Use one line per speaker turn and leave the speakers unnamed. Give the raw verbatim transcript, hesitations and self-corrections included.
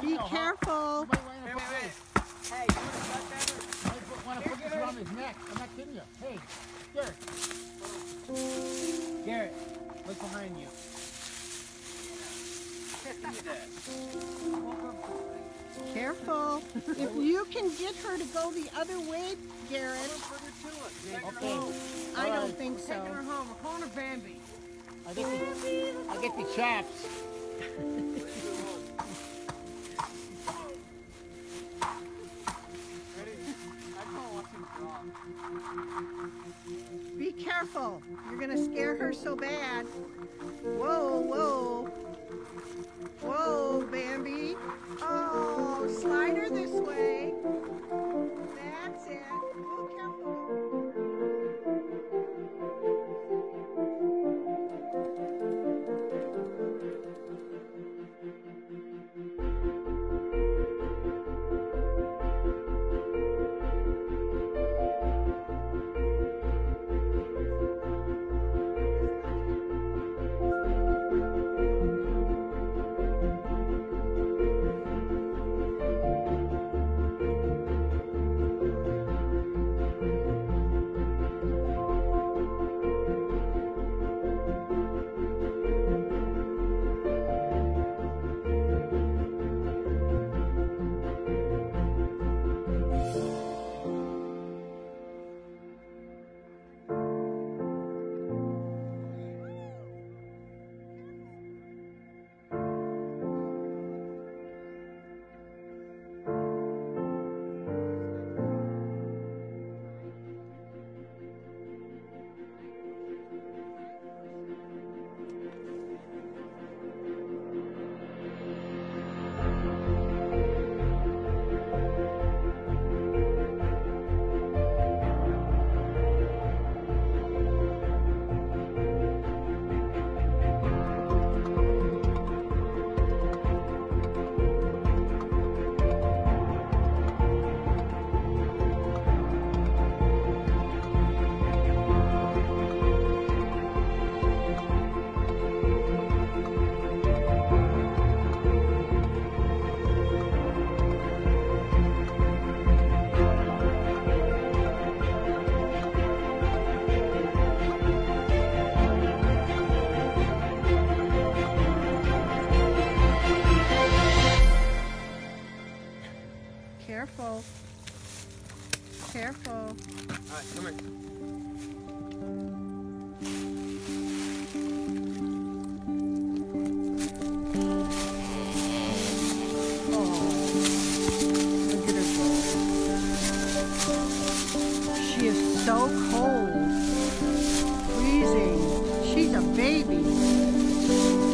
Be careful.
Wait, wait, wait. Hey, you want to cut that? I want to put this around his neck. I'm not kidding you. Hey, Garrett. Garrett, look behind you.
Careful. If you can get her to go the other way, Garrett.
Okay.
I don't think so.
Taking her home. We're calling her Bambi. I get the, I get the chaps.
Be careful. You're going to scare her so bad. Whoa, whoa. Whoa, Bambi. Oh, slide her this way. That's it. Oh, careful. Careful. Careful.
All right, come here.
She is so cold, freezing. She's a baby.